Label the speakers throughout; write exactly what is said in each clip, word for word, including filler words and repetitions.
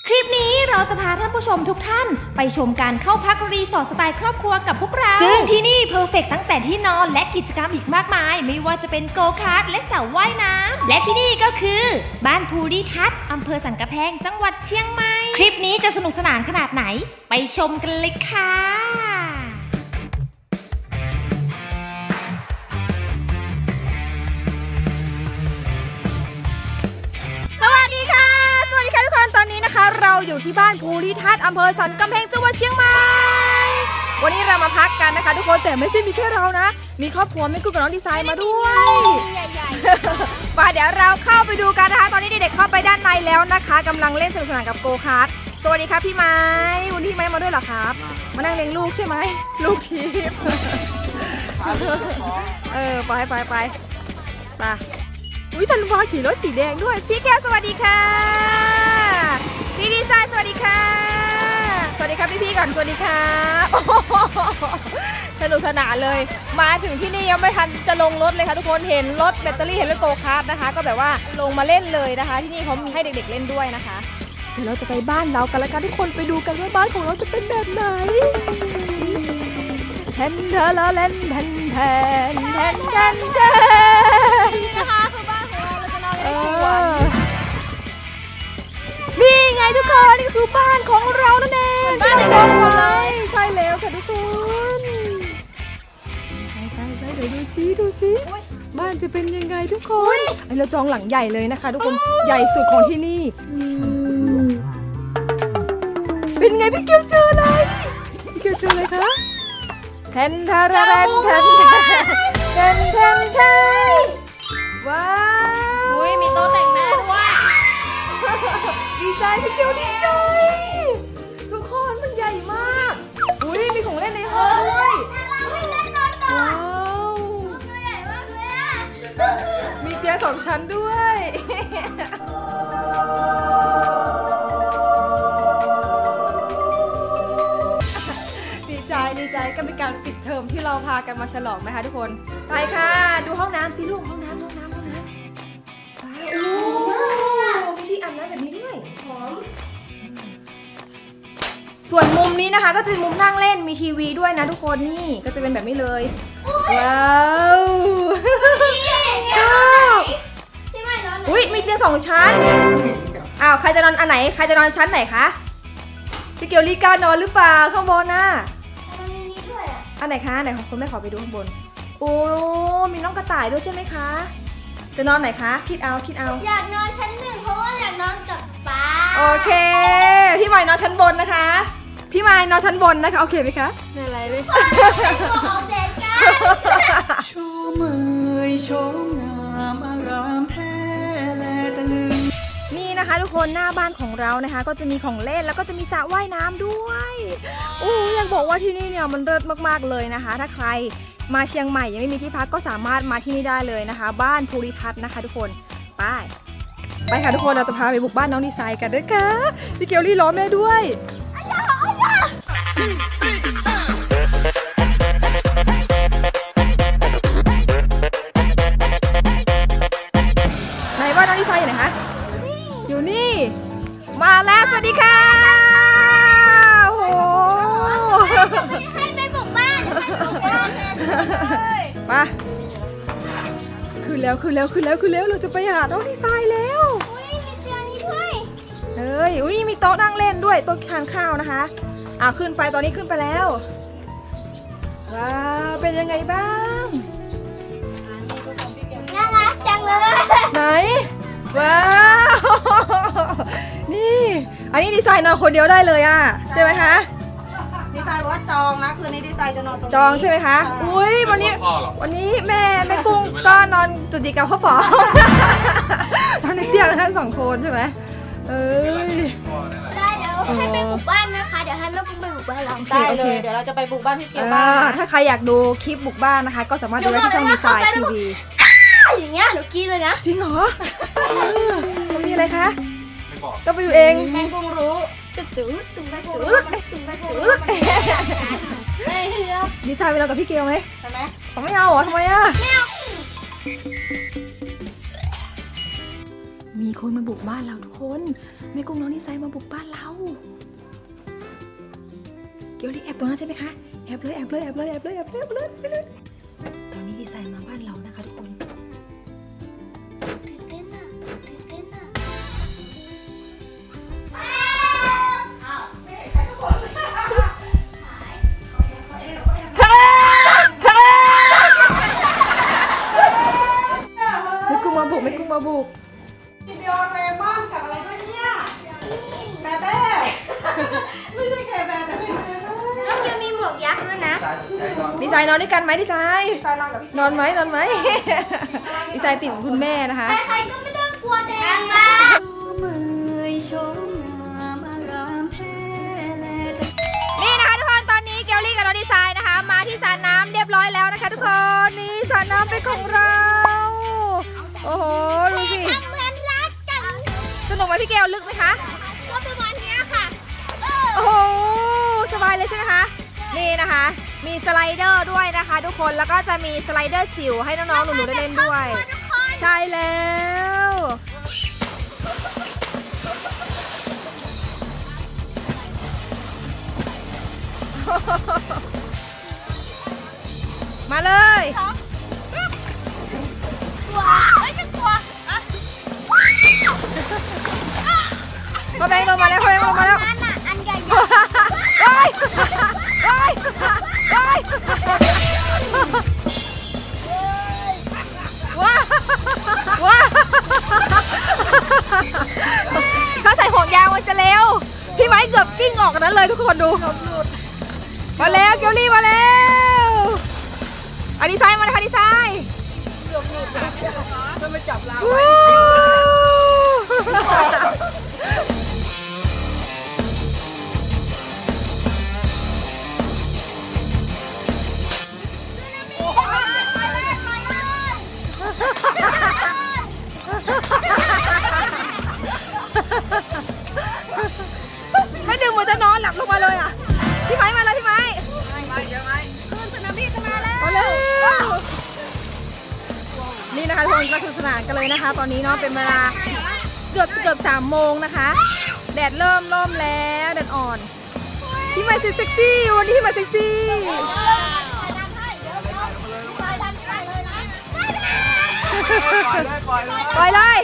Speaker 1: คลิปนี้เราจะพาท่านผู้ชมทุกท่านไปชมการเข้าพักรีสอร์ทสไตล์ครอบครัวกับพวกเราซึ่งที่นี่เพอร์เฟกต์ตั้งแต่ที่นอนและกิจกรรมอีกมากมายไม่ว่าจะเป็นโกคาร์ทและสระว่ายน้ำและที่นี่ก็คือบ้านภูริทัศน์อำเภอสันกำแพงจังหวัดเชียงใหม่คลิปนี้จะสนุกสนานขนาดไหนไปชมกันเลยค่ะสวัสดีค่ะสวัสดีค่ะทุกคนตอนนี้นะคะเราอยู่ที่บ้านภูริทัศน์อำเภอสันกำแพงจังหวัดเชียงใหม่วันนี้เรามาพักกันนะคะทุกคนแต่ไม่ใช่มีแค่เรานะมีครอบครัวแม่กุ้งกับน้องดีไซน์มาด้วยไปเดี๋ยวเราเข้าไปดูกันนะคะตอนนี้เด็กๆเข้าไปด้านในแล้วนะคะกำลังเล่นสนุกสนานกับโกคาร์ทสวัสดีครับพี่ไม้วันนี้พี่ไม้มาด้วยเหรอครับมานั่งเลี้ยงลูกใช่ไหมลูกทิพย์เออไปไปไปไปอุ้ยธันวาขี่รถสีแดงด้วยพี่แก้วสวัสดีค่ะพี่ดีไซน์สวัสดีค่ะสวัสดีครับพี่ๆก่อนสวัสดีค่ะสนุกสนานเลยมาถึงที่นี่ยังไม่ทันจะลงรถเลยค่ะทุกคนเห็นรถแบตเตอรี่เห็นรถโกคาร์ทนะคะก็แบบว่าลงมาเล่นเลยนะคะที่นี่เขามีให้เด็กๆเล่นด้วยนะคะเดี๋ยวเราจะไปบ้านเรากันแล้วกันทุกคนไปดูกันว่าบ้านของเราจะเป็นแบบไหนแทนเธอแล้วเล่นแทนแทนแทนแทนแทนนะคะคือบ้านของเราเราจะนอนในสวนนี่ไงทุกคนนี่คือบ้านของเรานั่นเองบ้านในกองหมดเลยใช่แล้วค่ะทุกคนใช่ใช่ใช่เดี๋ยวดูซิดูซิบ้านจะเป็นยังไงทุกคนเราจองหลังใหญ่เลยนะคะทุกคนใหญ่สุดของที่นี่เป็นไงพี่เกียวเจออะไรพี่เกียวเจออะไรคะแทนทาราแทนแทนแทนแทนแทนว้าวอุ้ยมีโต๊ะแต่งหน้าด้วยดีใจพี่เกียวดีใจทุกคนมันใหญ่มากอุ้ยมีของเล่นในห้องด้วยว้าวใหญ่มากเลยอ่ะมีเตียงสองชั้นด้วยดีใจก็เป็นการปิดเทอมที่เราพากันมาฉลองไหมคะทุกคนไปค่ะดูห้องน้ำสิลูกห้องน้ำห้องน้ำห้องน้ำโอ้มีที่อาบน้ำแบบนี้ด้วยหอมส่วนมุมนี้นะคะก็จะเป็นมุมนั่งเล่นมีทีวีด้วยนะทุกคนนี่ก็จะเป็นแบบนี้เลยว้าวชอบอุ้ยมีเตียงสองชั้นอ้าวใครจะนอนอันไหนใครจะนอนชั้นไหนคะพี่เกียวรีกล้านอนหรือเปล่าข้างบนน่ะอันไหนคะไหนของคุณแม่ขอไปดูข้างบนโอ้มีน้องกระต่ายด้วยใช่ไหมคะจะนอนไหนคะคิดเอาคิดเอา
Speaker 2: อยากนอนชั้นหนึ่งเพราะว่าอยากนอนกับป๊า
Speaker 1: โอเคพี่ไม้นอนชั้นบนนะคะพี่ไม้นอนชั้นบนนะคะโอเคไหมคะไม่อะไรเลย
Speaker 2: ของเด็กกัน
Speaker 3: ชมเอ่ยชมงามอารามแท้แลตะลึง
Speaker 1: นี่นะคะทุกคนหน้าบ้านของเรานะคะก็จะมีของเล่นแล้วก็จะมีสระว่ายน้ำด้วยโอ้อยากบอกว่าที่นี่เนี่ยมันเลิศมากๆเลยนะคะถ้าใครมาเชียงใหม่ยังไม่มีที่พักก็สามารถมาที่นี่ได้เลยนะคะบ้านภูริทัศน์นะคะทุกคนไปไปค่ะทุกคนเราจะพาไปบุกบ้านน้องดีไซน์กันด้วยค่ะพี่เกลลี่ล้อแม่ด้วยไหนบ้านน้องดีไซน์อยู่ไหนคะอยู่นี่มาแล้วสวัสดีค่ะโอ้โห
Speaker 2: ให้ไปบุกบ้าน
Speaker 1: มาขึ้นแล้วขึ้นแล้วขึ้นแล้วขึ้นแล้วเราจะไปหาน้องดีไซน์แล้ว
Speaker 2: อุ้ยมีเตียงนี้ด้วย
Speaker 1: เฮ้ยอุ้ยมีโต๊ะนั่งเล่นด้วยโต๊ะทานข้าวนะคะอ่าขึ้นไปตอนนี้ขึ้นไปแล้วว้าวเป็นยังไงบ้าง
Speaker 2: น่ารักจังเลย
Speaker 1: ไหนว้าวนี่อันนี้ดีไซน์นอนคนเดียวได้เลยอ่ะใช่ไหมคะ
Speaker 4: ดีไซน์บอกว่าจองนะคืนนี้ดีไซน์จะนอนตรงนี้
Speaker 1: จองใช่ไหมคะอุ้ยวันนี้วันนี้แม่แม่กุ้งก็นอนจุดดีกับพ่อป๋อนอนในเตียงกันทั้งสองคนใช่ไหมเอ้ย
Speaker 2: ได้เดี๋ยวให้ไปบุกบ้านนะคะเดี๋ยวให้แม่กุ้งไปบุกบ้านเรา
Speaker 4: ได้เลยเดี๋ยวเราจะไปบุกบ้านพี่เกียวบ้าน
Speaker 1: ถ้าใครอยากดูคลิปบุกบ้านนะคะก็สามารถดูได้ที่ช่องดีไซน์ทีวี
Speaker 2: อย่างเงี้ยหนูกินเลยนะ
Speaker 1: จริงเหรอมีอะไรคะต้องไปดูเอง
Speaker 4: แม่กุ้งรู้
Speaker 2: ตึ๊ดตึ๊ดตึ๊ดตึ๊ดตึ๊ดตึ๊ด
Speaker 1: ดีไซน์เวลากับพี่เกลไหม
Speaker 4: ใช่ไหม
Speaker 1: ไม่เอาเหรอทำไมอ่ะ
Speaker 2: ไม่เอา
Speaker 1: มีคนมาบุกบ้านเราทุกคนแม่กุ้งน้องดีไซน์มาบุกบ้านเราเกลลี่แอบตรงนั้นใช่ไหมคะแอบเลยแอบเลยแอบเลยแอบเลยแอบเลยแอบเลยแอบเลยตอนนี้ดีไซน์มาบ้านเรานะคะทุกคน
Speaker 2: ตื่นเต้นอ่ะตื่นเต้นอ่ะ
Speaker 1: แม่กุ้งมาบุกแม่กุ้งมาบุก
Speaker 4: วิดีโอเรมอนกับอะไรด้วยเนี่ยแบเบ้ไม่ใช่แคแบแต่เป็นแบเบ้
Speaker 2: น้องจะมีหมวกยักษ์ด้วยนะ
Speaker 1: ดีไซน์นอนด้วยกันไหมดีไซน์
Speaker 4: ใส่นอนกับพี่
Speaker 1: นอนไหมนอนไหม ดีไซน์ติดคุณแม่นะคะ
Speaker 2: ใครๆก็ไม่ต้องกลัวแดง
Speaker 3: เมื่อยชมงามอารามแท้แลแต่
Speaker 1: นี่นะคะทุกคนตอนนี้เกลลี่กับน้องดีไซน์นะคะ มาที่สระน้ำเรียบร้อยแล้วนะคะทุกคนนี่สระน้ำเป็นของเราโอ้โหดูสิ
Speaker 2: ทำเหมือนรักจัง
Speaker 1: สนุกไหมพี่เกลลึกไหมคะ
Speaker 2: ก็ประมาณเนี้ยค่ะ
Speaker 1: โอ้โหสบายเลยใช่ไหมคะนี่นะคะ มีสไลเดอร์ด้วยนะคะ ทุกคนแล้วก็จะมีสไลเดอร์จิ๋วให้น้องๆหนูๆได้เล่นด้วยใช่แล้วมาเลย
Speaker 2: กลัวไม่จะกลัวอ่ะ
Speaker 1: พ่อแบงค์ลงมาแล้วพ่อแบงค์ลงมาแล้ว
Speaker 2: อันน่ะอันใหญ่
Speaker 1: โอ้ยโอ้ยโอ้ยว้าว้าถ้าใส่ห่วงยางมันจะเร็วพี่ไม้เกือบกิ้งออกกันนั้นเลยทุกคนดูมาแล้วเกลลี่มาแล้วอะดีไซน์มาเลยค่ะดีไซน์เกือบหลุดมันมาจับเราไว้ไม่ดึงมือจะนอนหลับลงมาเลยอ่ะพี่ไม้มาแล้วพี่ไม้มาเยอะไหมขึ้นสนามบินจะมาแล้วมาแล้วนี่นะคะทุกคนก็สนุกสนานกันเลยนะคะ ตอนนี้เนาะเป็นเวลาเกือบเกือบสามโมงนะคะแดดเริ่มร่มแล้วแดดอ่อนพี่ไม้เซ็กซี่วันนี้พี่ไม้เซ็กซี่ปล่อยเลย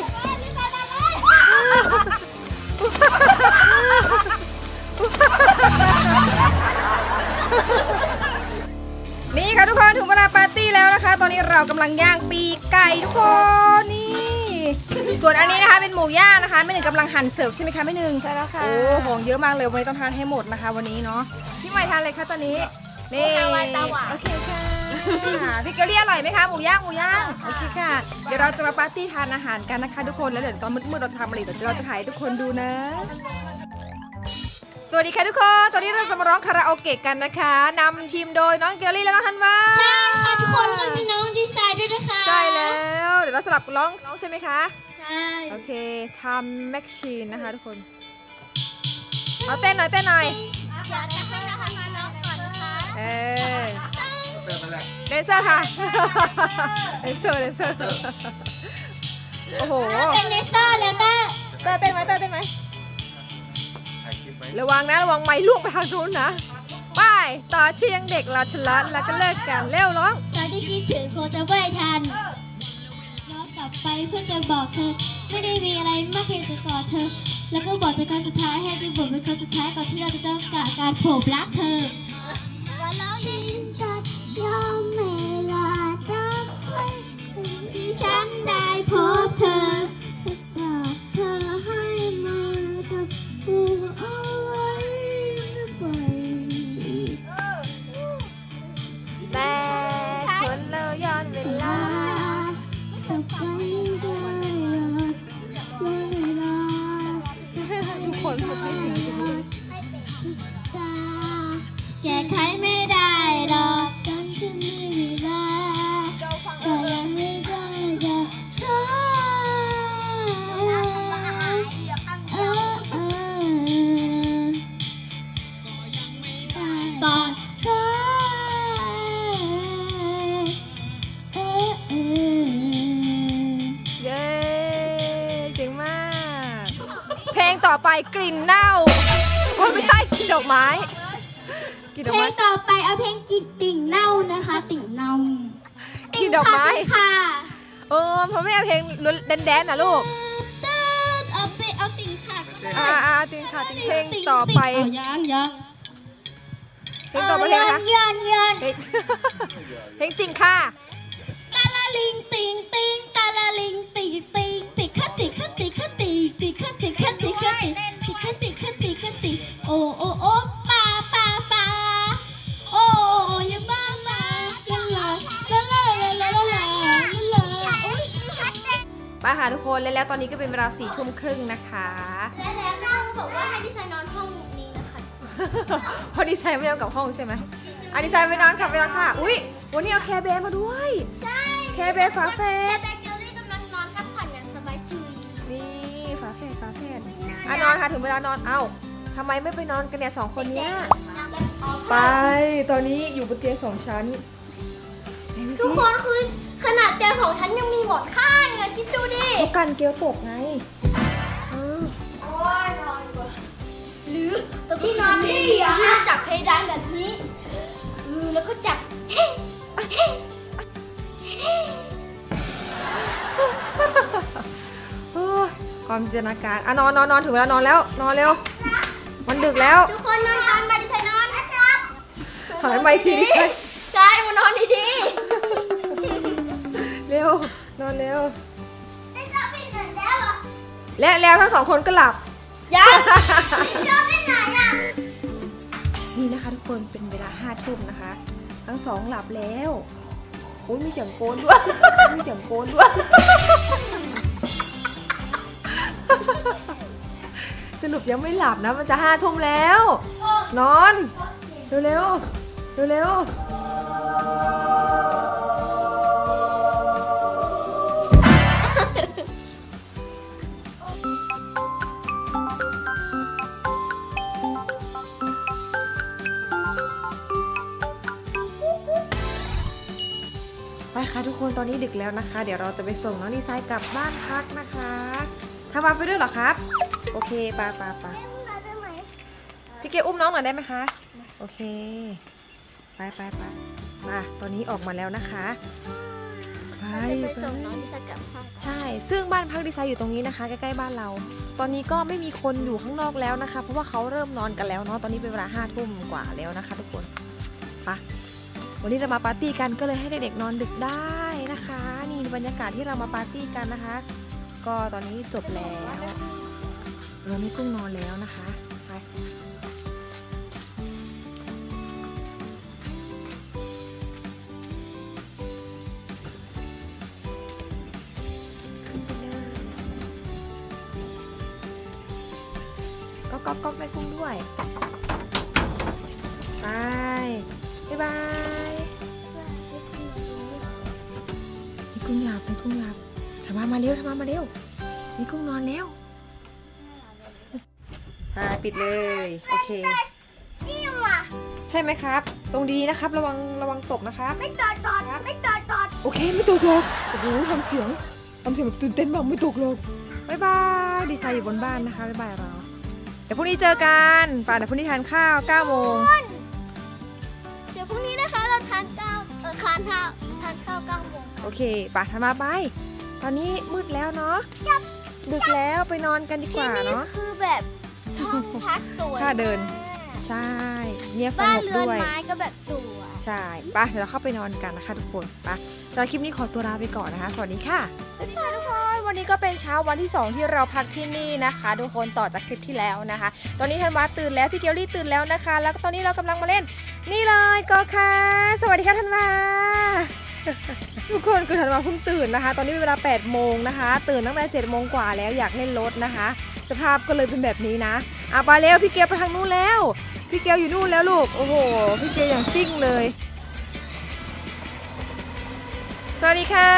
Speaker 1: นี่ค่ะทุกคนถึงเวลาปาร์ตี้แล้วนะคะตอนนี้เรากำลังย่างปีกไก่ทุกคนนี่ส่วนอันนี้นะคะเป็นหมูย่างนะคะแม่หนึ่งกำลังหั่นเสิร์ฟใช่ไหมคะแม่หนึ่งใช่แล้วค่ะโอ้ของเยอะมากเลยวันนี้ต้องทานให้หมดนะคะวันนี้เนาะพี่ใหม่ทานอะไรคะตอนนี้นี่โอเคค่ะพี่เกลลี่อร่อยไหมคะหมูย่างหมูย่างโอเคค่ะเดี๋ยวเราจะมาปาร์ตี้ทานอาหารกันนะคะทุกคนแล้วเดี๋ยวตอนมืดๆเราจะทำอะไรเดี๋ยวเราจะถ่ายให้ทุกคนดูนะสวัสดีค่ะทุกคนตอนนี้เราจะมาร้องคาราโอเกะกันนะคะนำทีมโดยน้องเกลลี่และน้องธันวา
Speaker 2: ใช่ค่ะทุกคนก็มีน้องดีไซน์ด้วยนะคะ
Speaker 1: ใช่แล้วเดี๋ยวเราสลับร้องร้องใช่ไหมคะ
Speaker 2: ใช่
Speaker 1: โอเคทำแม็กชีนนะคะทุกคนเอาเต้นหน่อยเต้นหน่อย
Speaker 2: เดี๋ยวจะให้น้องธันวาร้องก่อนนะคะ
Speaker 1: เออเดนเซอร์ค่ะเดนเซอร์เดนเซอร์โอ้โห
Speaker 2: เป็นเนสเตอร์แล้วก็
Speaker 1: เต้นเต้นไหมเต้นเต้นไหมระวังนะระวังไม้ลูกไปทางนู้นนะไปต่อเชียงเด็กราชลัดแล้วก็เลิกกันเร็วร้อง
Speaker 2: ตอนที่คิดถึงคงจะไม่ทันย้อนกลับไปเพื่อจะบอกเธอไม่ได้มีอะไรมากเพียงจะกอดเธอ แล้วก็บอกเป็นครั้งสุดท้ายให้ที่บอกเป็นครั้งสุดท้ายก่อนที่เราจะต้องกาการผมรักเธอวันแล้วดินจะยอมเวลารับที่ฉันได้พบเธอกอดเธอให้มากับตัวเอาไว้ไม่ปล่อย
Speaker 1: แต่คนเราย้อนเวลา
Speaker 2: ต่อไปได้เวลา
Speaker 1: ทุกคนจะไม่ถึง
Speaker 2: แก้ไขไม่ได้หรอกจนฉันไม่มีเวลาก็ยังไม่ได้กับเธอเออเออกอดเธอเออเออ
Speaker 1: เย้เก่งมากลิ่นเน่าโอ้ไม่ใช่กลิ่นดอกไม้กลิ่นดอก
Speaker 2: เพล
Speaker 1: ไม้
Speaker 2: งต่อไปเอาเพลงกินติ่งเน่านะคะ ติ่งเน่าก
Speaker 1: ลิ่นดอกไม้
Speaker 2: ติ่งค่ะ
Speaker 1: เออเพราะไม่เอาเพลงแดนๆนะลูก
Speaker 2: เอาไปเอาติ่งค่ะก็ได้
Speaker 1: อ่าอ่าจริงค่ะจริงเพลงต่อไป
Speaker 2: เอายังยัง
Speaker 1: เพลงต่อไปเพลงอะไรคะ
Speaker 2: ยันยัน
Speaker 1: เพลงเพลงติ่งค่ะ
Speaker 2: ตาลาลิงติงติงตาลาลิงติงติงติคัดติคัดติคัดติติคัดติคัดติคัดติติคัดติคัดติคัดติโอโอโอปาปาปาโอโอยังบ้ามาลาลาลาลาลาลาลาลาลาโอ้ยคัดติ
Speaker 1: ไปค่ะทุกคนแล้วแล้วตอนนี้ก็เป็นเวลาสี่ทุ่มครึ่งนะคะ
Speaker 2: และแล้วก็บอกว่าให้ดิฉันนอนห้องนี้นะคะ
Speaker 1: พอดีไซน์ไม่เอากับห้องใช่ไหมอ่ะดีไซน์ไปนอนค่ะไปนอนค่ะอุ้ยวันนี้เอาแคร์แบร์มาด้วย
Speaker 2: ใช่
Speaker 1: แคร์แบร์ฝาแฝ
Speaker 2: แค
Speaker 1: ด
Speaker 2: ร์แบร์เกลลี่กำลังนอนพักผ่อนอย่างสบายจุย
Speaker 1: นี่ฝาแฝดฝาแฝดอ่ะนอนค่ะถึงเวลานอนเอ้าทำไมไม่ไปนอนกันเนี่ยสองคนเนี้ยไปตอนนี้อยู่บนเตียงสองชั้นไหนดู
Speaker 2: ทุก
Speaker 1: สิ
Speaker 2: คนคือขนาดเตียงของฉันยังมีหมอนข้างอะคิดดูดิ
Speaker 1: เขากันเกลียวตกไงเออ
Speaker 2: หรือตรงที่นอนที่ที่เราจับเพดานแบบนี้เออแล้วก็จับ
Speaker 1: เออความจินตนาการอ่ะนอนนอนนอนถึงเวลานอนแล้วนอนเร็วมันดึกแล้ว
Speaker 2: ทุกคนนอนกันมาดิฉันนอนนะครับ
Speaker 1: ถอยไปทีดิฉัน
Speaker 2: ใช่มานอนดี
Speaker 1: เร็วนอนเร็ว
Speaker 2: ๆไม่ชอบไปไหนแล้วอ่ะ
Speaker 1: และแล้วทั้งสองคนก็หลับ
Speaker 2: ยังไม่ชอบไปไหนอ่ะ
Speaker 1: นี่นะคะทุกคนเป็นเวลาห้าทุ่มนะคะ ทั้งสองหลับแล้วโอ้ยมีเสียงโกนด้วย มีเสียงโกนด้วย สรุปยังไม่หลับนะมันจะห้าทุ่มแล้ว นอนเร็วเร็วเร็วเร็วไปค่ะทุกคนตอนนี้ดึกแล้วนะคะ เดี๋ยวเราจะไปส่งน้องดีไซน์กลับบ้านพักนะคะทำมาไปด้วยเหรอครับโอเคไปไปไปพี่เกอุ้มน้องหน่อยได้ไหมคะโอเคไปไปไปมาตอนนี้ออกมาแล้วนะคะไป
Speaker 2: ไปส่งน้องดิฉันกลับห้อง
Speaker 1: ใช่ซึ่งบ้านพักดีไซน์อยู่ตรงนี้นะคะใกล้ๆบ้านเรา ตอนนี้ก็ไม่มีคนอยู่ข้างนอกแล้วนะคะ เพราะว่าเขาเริ่มนอนกันแล้วเนาะตอนนี้เป็นเวลาห้าทุ่มกว่าแล้วนะคะ ทุกคนไปวันนี้เรามาปาร์ตี้กันก็เลยให้เด็กๆนอนดึกได้นะคะ นี่บรรยากาศที่เรามาปาร์ตี้กันนะคะ ก็ตอนนี้จบแล้วเราไม่กุ้งนอนแล้วนะคะไปขึ้นไปเลยก็ก๊อกก๊อกไม่กุ้งด้วยไปบ๊ายบายมีกุ้งหลับมีกุ้งหลับทำมามาเร็วทำมามาเร็วมีกุ้งนอนแล้วอ่าปิดเลยโอเค
Speaker 2: นี่ว่ะ
Speaker 1: ใช่ไหมครับ ตรงดีนะครับระวังระวังตกนะครับ
Speaker 2: ไม่จอดจอดไม่จอดจอด
Speaker 1: โอเคไม่ตกหรอกโอ้โหทำเสียงทำเสียงแบบตื่นเต้นมากไม่ตกหรอกบ๊ายบายดีไซน์อยู่บนบ้านนะคะบ๊ายบายเราเดี๋ยวพรุ่งนี้เจอกันป่ะเดี๋ยวพรุ่งนี้ทานข้าวเก้าโมง
Speaker 2: เดี๋ยวพรุ่งนี้นะคะเราทานข้าวเออทานข้าวทานข้าวเก้าโมง
Speaker 1: โอเคป่ะทำมาไปตอนนี้มืดแล้วเนาะดึกแล้วไปนอนกันดีก
Speaker 2: ที่
Speaker 1: ว่า
Speaker 2: นี่
Speaker 1: เนาะ
Speaker 2: คือแบบห้องพักสวย
Speaker 1: ถ้าเดิน
Speaker 2: มาก
Speaker 1: ใช่เงียบส
Speaker 2: บ้าน
Speaker 1: งบ
Speaker 2: เรือน
Speaker 1: ด้วย
Speaker 2: ไม้ก็แบบสวย
Speaker 1: ใช่ป่ะเดี๋ยวเราเข้าไปนอนกันนะคะทุกคนป่ะสำหรับคลิปนี้ขอตัวลาไปก่อนนะคะสวัสดีค่ะสวัสดีค่ะทุกคนวันนี้ก็เป็นเช้าวันที่สองที่เราพักที่นี่นะคะทุกคนต่อจากคลิปที่แล้วนะคะ ตอนนี้ธันวาตื่นแล้วพี่เกลลี่ตื่นแล้วนะคะ แล้วก็ตอนนี้เรากำลังมาเล่น นี่เลยก็ค่ะสวัสดีค่ะธันวา ทุกคนคือธันวาเพิ่งตื่นนะคะ ตอนนี้เป็นเวลาแปดโมงนะคะ ตื่นตั้งแต่เจ็ดโมงกว่าแล้วอยากเล่นรถนะคะ สภาพก็เลยเป็นแบบนี้นะอ่ะไปเร็วพี่เกลไปทางนู้นแล้วพี่เกลอยู่นู่นแล้วลูกโอ้โหพี่เกลอย่างซิ่งเลยสวัสดีค่ะ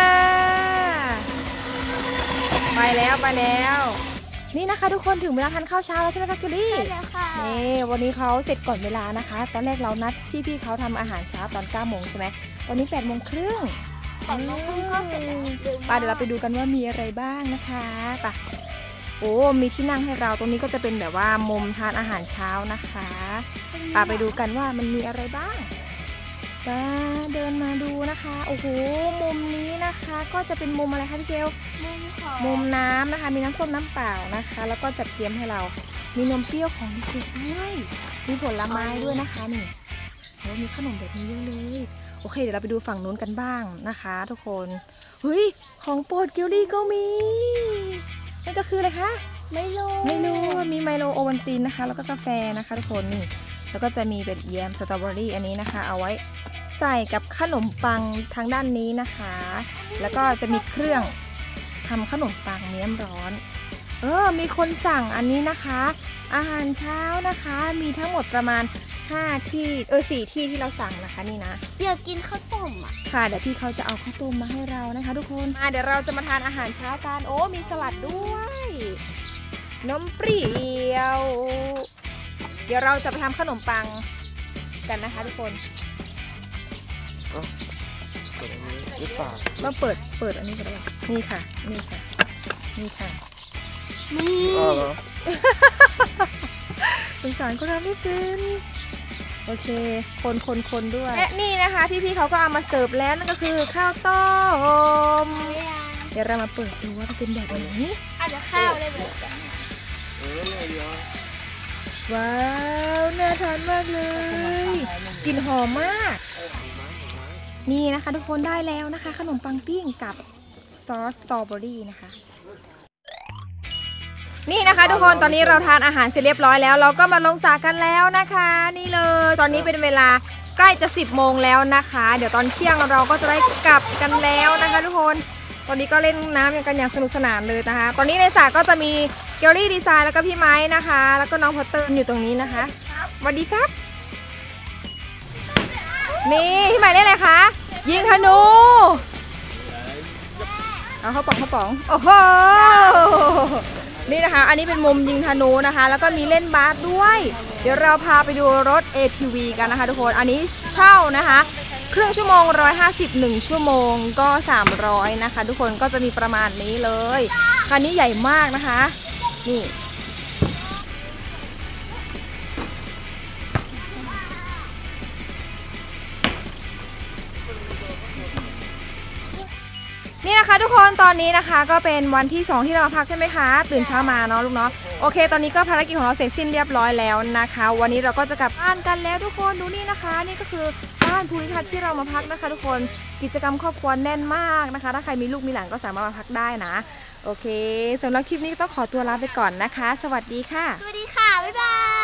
Speaker 1: ไปแล้วไปแล้วนี่นะคะทุกคนถึงเวลาทานข้าวเช้าแล้วใช่ไหมคะคิวลี่
Speaker 2: ใช่แล้วค่ะ
Speaker 1: นี่วันนี้เขาเสร็จก่อนเวลานะคะ ตอนแรกเรานัดพี่ๆเขาทำอาหารเช้าตอนเก้าโมงใช่ไหมตอนนี้แปดโมงครึ่ง
Speaker 2: ของน้องพึ่งก็เสร็จแล้ว
Speaker 1: ไปเดี๋ยวเราไปดูกันว่ามีอะไรบ้างนะคะไปโอ้มีที่นั่งให้เราตรงนี้ก็จะเป็นแบบว่ามุมทานอาหารเช้านะคะปาไปดูกันว่ามันมีอะไรบ้างปาเดินมาดูนะคะโอ้โหมุมนี้นะคะก็จะเป็นมุมอะไรคะพี่เกล
Speaker 2: มุมของ
Speaker 1: มุมน้ำนะคะมีน้ำส้มน้ำเปล่านะคะ แล้วก็จัดเตรียมให้เรามีนมเปรี้ยวของเด็กด้วยมีผลไม้ด้วยนะคะนี่โอ้มีขนมแบบนี้เยอะเลยโอเคเดี๋ยวเราไปดูฝั่งนู้นกันบ้างนะคะทุกคนเฮ้ยของโปรดเกลลี่ก็มีนั่นก็คืออะไรคะ
Speaker 2: ไม่รู้
Speaker 1: ไม่รู้มีไมโลโอวัลตินนะคะแล้วก็กาแฟนะคะทุกคนนี่แล้วก็จะมีเป็นแยมสตรอเบอรี่อันนี้นะคะ เอาไว้ใส่กับขนมปังทางด้านนี้นะคะ แล้วก็จะมีเครื่องทำขนมปังมีน้ำร้อนเออมีคนสั่งอันนี้นะคะ อาหารเช้านะคะมีทั้งหมดประมาณห้าที่เออสี่ที่ที่เราสั่งนะคะนี่นะ
Speaker 2: อยากกินข้าวต้มอ่ะ
Speaker 1: ค่ะเดี๋ยวพี่เขาจะเอาข้าวต้มมาให้เรานะคะ ทุกคนมาเดี๋ยวเราจะมาทานอาหารเช้ากันโอ้มีสลัดด้วยนมเปรี้ยว เดี๋ยวเราจะไปทำขนมปังกันนะคะทุกคน
Speaker 5: เปิดอันนี้หรือเปล่า
Speaker 1: มาเปิดเปิดอันนี้กันเลยนี่ค่ะนี่ค่ะนี่ค่ะ
Speaker 2: นี่
Speaker 5: อ้าวเหรอ
Speaker 1: สงสารคนทำไม่เป็นโอเคคนคนคนด้วยและนี่นะคะพี่ๆเขาก็เอามาเสิร์ฟแล้วนั่นก็คือข้าวต้มเดี๋ยวเรามาเปิดดูว่ามันเป็นแบบไหน
Speaker 2: อาจจะข้าวได้เลย
Speaker 5: เออเลยเยอะ
Speaker 1: ว้าวน่าทานมากเลยกลิ่นหอมมาก นี่นะคะทุกคนได้แล้วนะคะ ขนมปังปิ้งกับซอสสตรอเบอรี่นะคะ นี่นะคะทุกคนตอนนี้เราทานอาหารเสร็จเรียบร้อยแล้ว เราก็มาลงสระกันแล้วนะคะ นี่เลยตอนนี้เป็นเวลาใกล้จะสิบโมงแล้วนะคะ เดี๋ยวตอนเที่ยงเราก็จะได้กลับกันแล้วนะคะ ทุกคนตอนนี้ก็เล่นน้ำกันอย่างสนุกสนานเลยนะคะ ตอนนี้ในสระก็จะมีเกลลี่ดีไซน์แล้วก็พี่ไม้นะคะ แล้วก็น้องพอตเตอร์อยู่ตรงนี้นะคะสวัสดีครับ นี่พี่ไม้เล่นอะไรคะยิงธนูเอาเข้าป๋องเข้าป๋องโอ้โหนี่นะคะอันนี้เป็นมุมยิงธนูนะคะ แล้วก็มีเล่นบาสด้วย เดี๋ยวเราพาไปดูรถ เอ ที วี กันนะคะทุกคนอันนี้เช่านะคะครึ่งชั่วโมงหนึ่งร้อยห้าสิบ หนึ่งชั่วโมงก็สามร้อยนะคะทุกคนก็จะมีประมาณนี้เลยคันนี้ใหญ่มากนะคะนี่นี่นะคะทุกคนตอนนี้นะคะก็เป็นวันที่สองที่เรามาพักใช่ไหมคะตื่นเช้ามาเนาะลูกเนาะโอเคตอนนี้ก็ภารกิจของเราเสร็จสิ้นเรียบร้อยแล้วนะคะ วันนี้เราก็จะกลับบ้านกันแล้วทุกคนดูนี่นะคะนี่ก็คือบ้านภูริทัศน์ที่เรามาพักนะคะ ทุกคนกิจกรรมครอบครัวแน่นมากนะคะถ้าใครมีลูกมีหลานก็สามารถมาพักได้นะโอเคสำหรับคลิปนี้ต้องขอตัวลาไปก่อนนะคะ สวัสดีค่ะ
Speaker 2: สวัสดีค่ะ บ๊ายบาย